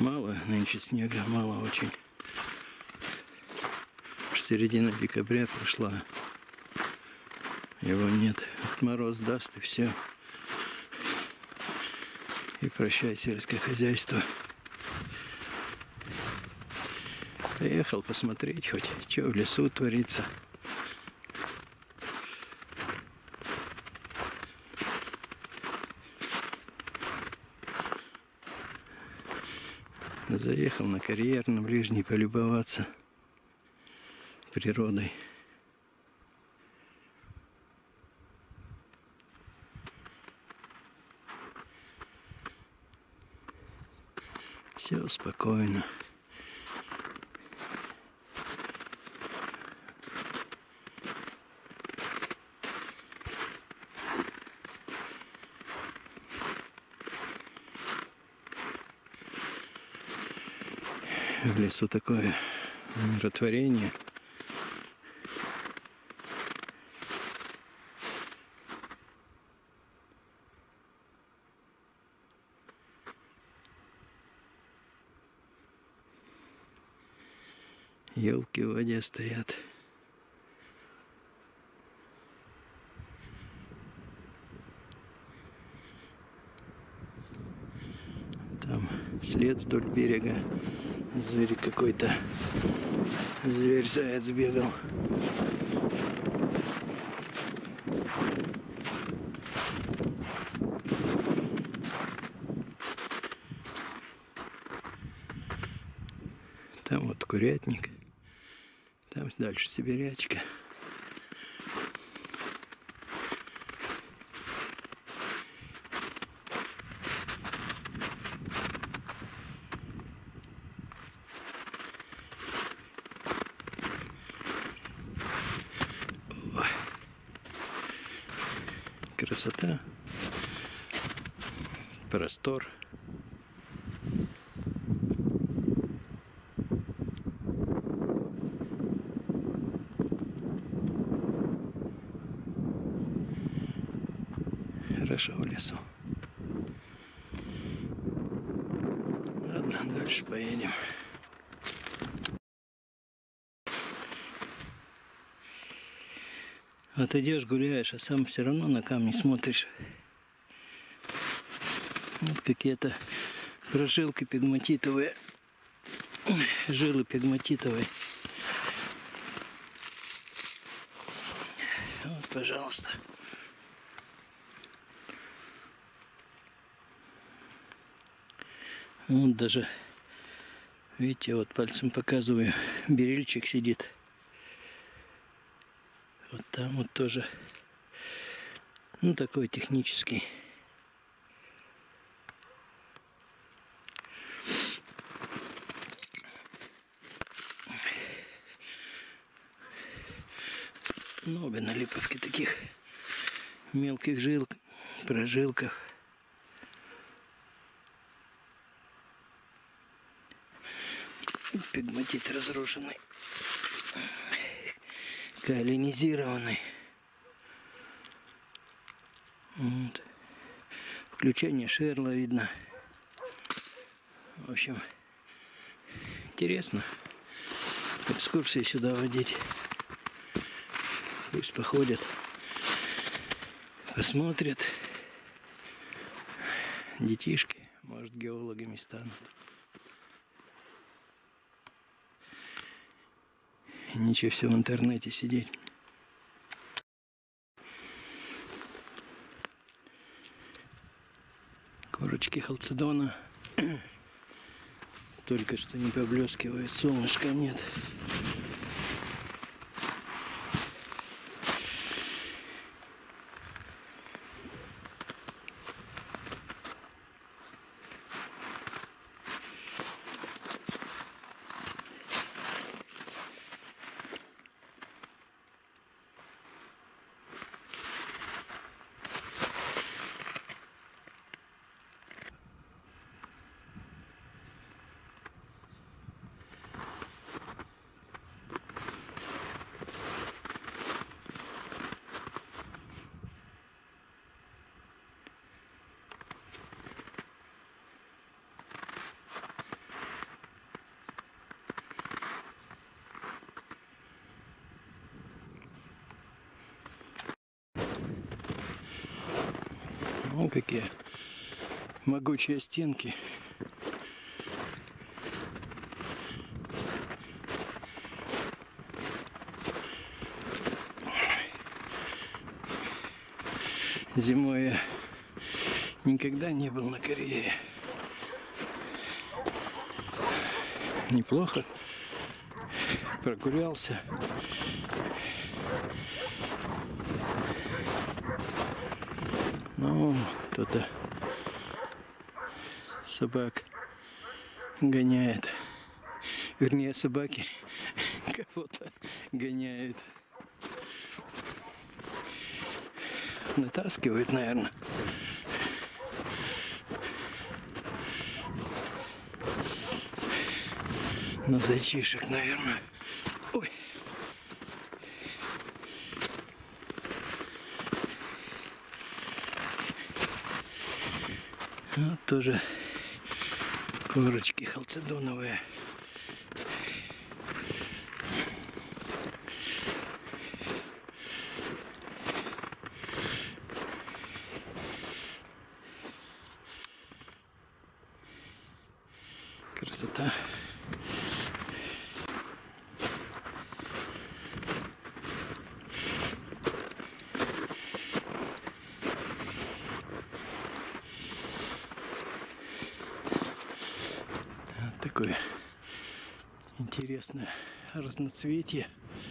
Мало нынче снега, мало очень. Середина декабря прошла. Его нет. Мороз даст и все. И прощай сельское хозяйство. Приехал посмотреть хоть, что в лесу творится. Заехал на карьер, на ближний полюбоваться природой. Все спокойно. В лесу такое умиротворение. Елки в воде стоят. Там след вдоль берега. Зверь какой-то. Зверь-заяц бегал. Там вот курятник. Там дальше сибирячка. Красота. Простор. Хорошо в лесу. Ладно, дальше поедем. Вот идешь, гуляешь, а сам все равно на камни смотришь. Вот какие-то прожилки пегматитовые. Жилы пегматитовые. Вот, пожалуйста. Вот даже, видите, вот пальцем показываю, берильчик сидит. Вот там вот тоже, ну, такой технический. Много на липовке таких мелких прожилков. Пегматит разрушенный, каолинизированный. Вот. Включение шерла видно. В общем, интересно экскурсии сюда водить. Пусть походят, посмотрят. Детишки, может, геологами станут. Ничего, все в интернете сидеть. Корочки халцедона только что не поблескивает, солнышка нет. О, какие могучие стенки. Зимой я никогда не был на карьере. Неплохо прогулялся. Ну, кто-то собак гоняет. Вернее, собаки кого-то гоняют. Натаскивают, наверное. На зайчишек, наверное. Ой. Вот тоже корочки халцедоновые. Красота. Вот такое интересное разноцветие.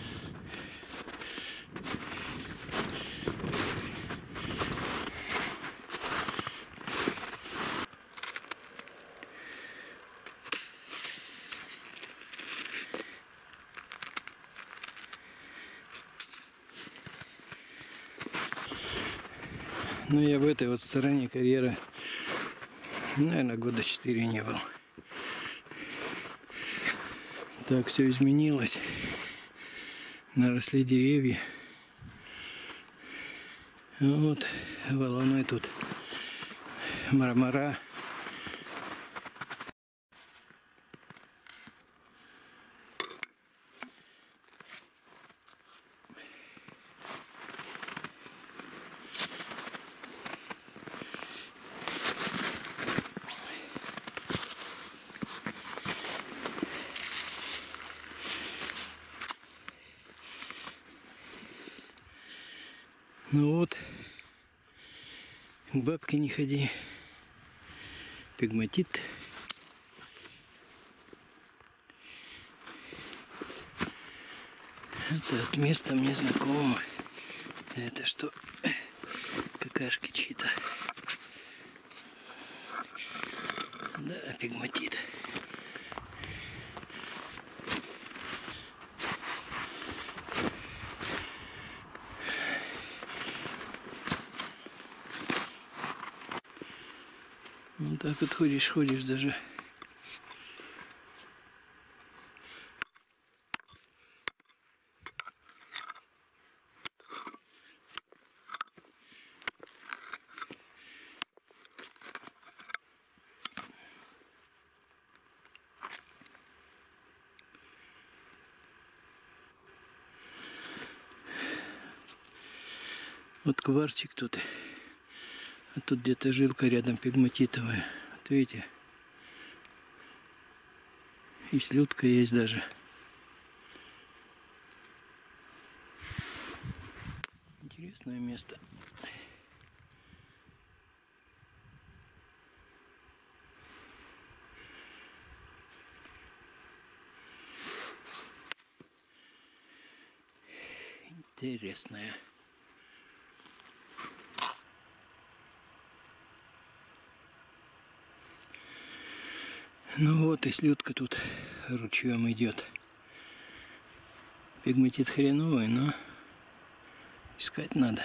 Ну, я в этой вот стороне карьера, наверное, года 4 не был. Так все изменилось. Наросли деревья. Вот волной тут мармара. Ну вот, к бабке не ходи, пегматит. Это от места мне знакомо. Это что, какашки чьи-то. Да, пегматит. Вот так вот ходишь даже. Вот кварчик тут. А тут где-то жилка рядом пегматитовая. Вот видите? И слюдка есть даже. Интересное место. Интересное. Ну вот и слюдка тут ручьем идет. Пегматит хреновый, но искать надо.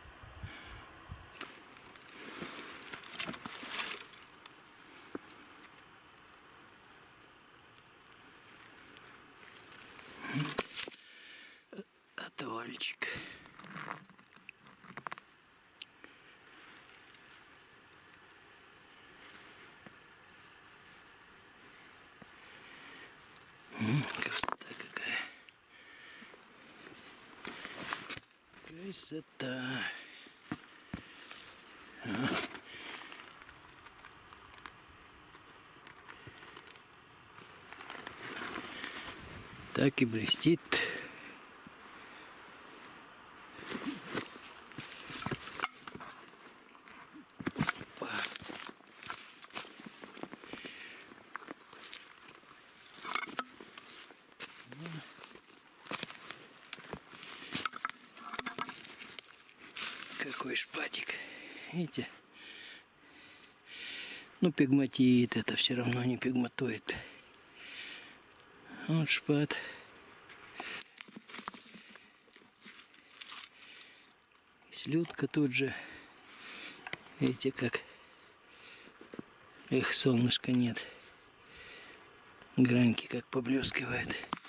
Отвальчик. Красота какая. Красота. Так и блестит. Какой шпатик. Видите? Ну, пигматит, это все равно не пигматоид. Вот шпат. Слюдка тут же. Видите, как? Эх, солнышка нет. Граньки как поблескивают.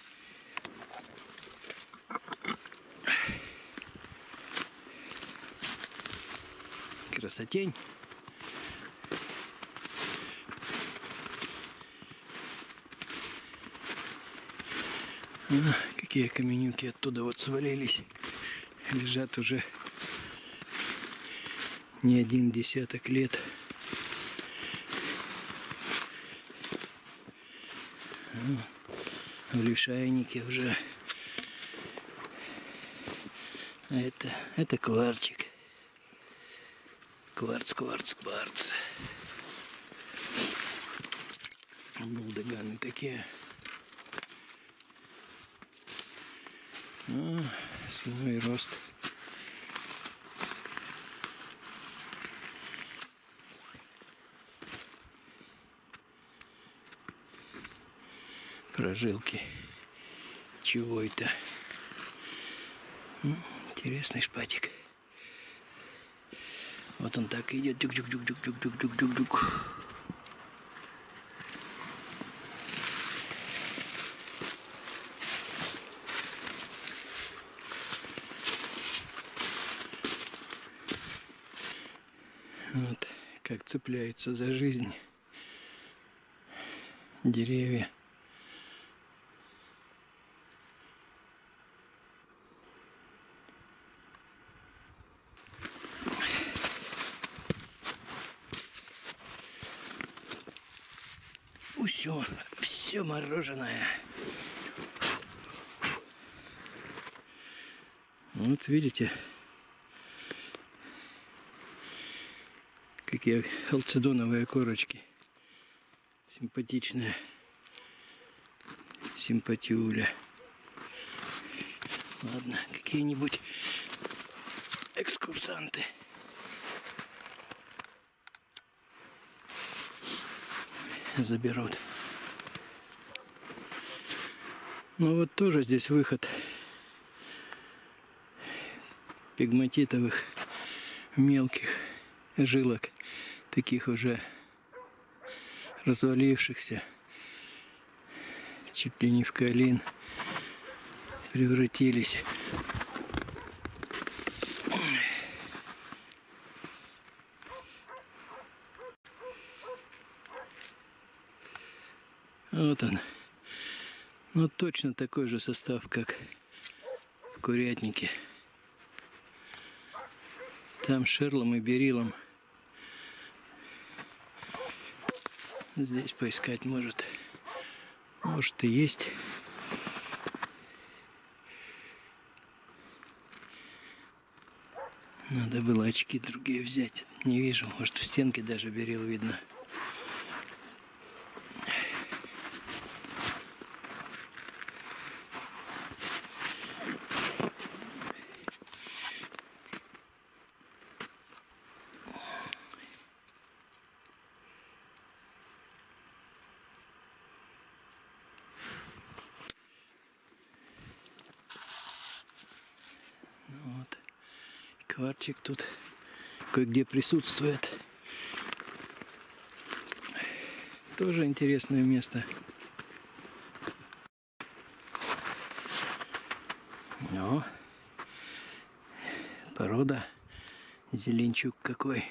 Красотень. Какие каменюки оттуда вот свалились. Лежат уже не один десяток лет. В лишайнике уже. А это кварчик. Кварц. Булдыганы такие. Свой рост. Прожилки. Чего это? Интересный шпатик. Вот он так идет. Дюк-дюк-дюк-дюк-дюк-дюк-дюк-дюк-дюк. Вот как цепляются за жизнь деревья. Все мороженое. Вот видите, какие халцедоновые корочки. Симпатичные. Симпатюля. Ладно, какие-нибудь экскурсанты. Заберут. Ну вот тоже здесь выход пигматитовых мелких жилок, таких уже развалившихся, чуть ли не в каолин превратились. Вот он. Ну, точно такой же состав, как в курятнике. Там шерлом и берилом. Здесь поискать может и есть. Надо было очки другие взять. Не вижу. Может, в стенке даже берил видно. Вот. Кварчик тут кое-где присутствует. Тоже интересное место. Но порода зеленчук какой.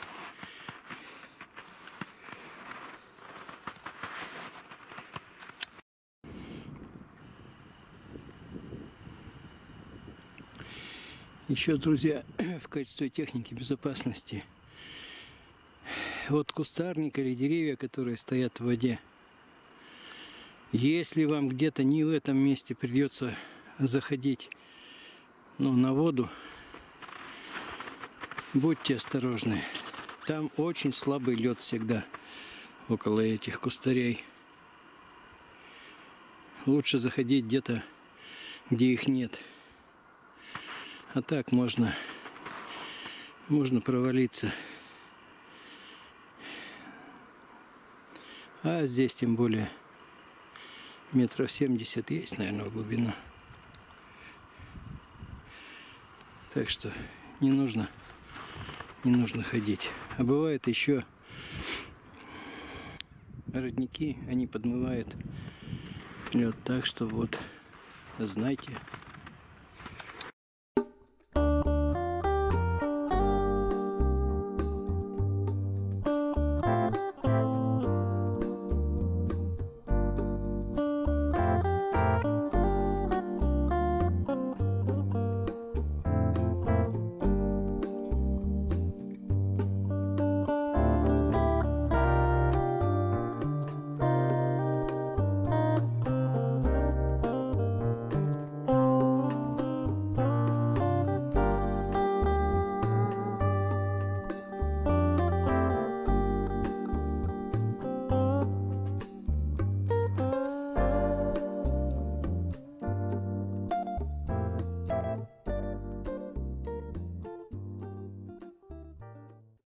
Еще, друзья, в качестве техники безопасности, вот кустарник или деревья, которые стоят в воде, Если вам где-то не в этом месте придется заходить, на воду, будьте осторожны. Там очень слабый лед всегда около этих кустарей. Лучше заходить где-то, где их нет. А так можно провалиться. А здесь тем более метров 70 есть, наверное, в глубину. Так что не нужно ходить. А бывает еще родники, они подмывают лед. Так что вот, знайте.